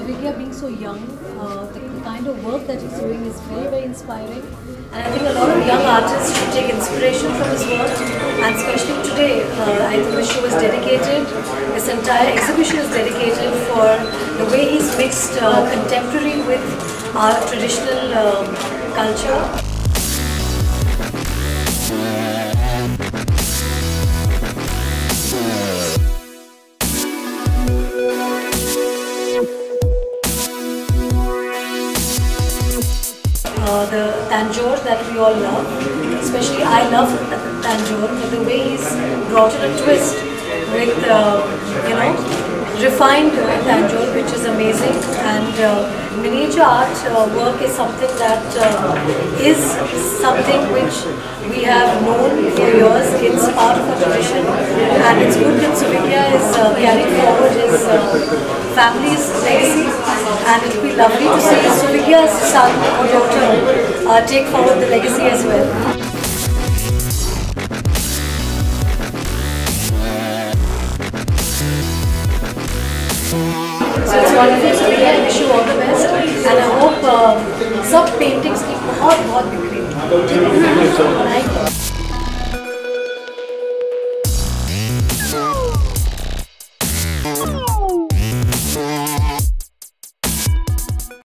Suvigya being so young, the kind of work that he's doing is very, very inspiring. And I think a lot of young artists should take inspiration from his work. And especially today, I think the show is dedicated, this entire exhibition is dedicated for the way he's mixed contemporary with our traditional culture. The Tanjore that we all love, especially I love Tanjore, but the way he's brought in a twist with, refined Tanjore, which is amazing. And miniature art work is something that is something which we have known for years. It's part of our tradition, and it's good that Suvigya is carrying forward his family's legacy, and it will be lovely to see Suvigya's son or daughter take forward the legacy as well. So it's wonderful, Suvigya. I wish you all the best, and I hope सब paintings की बहुत बिक्री।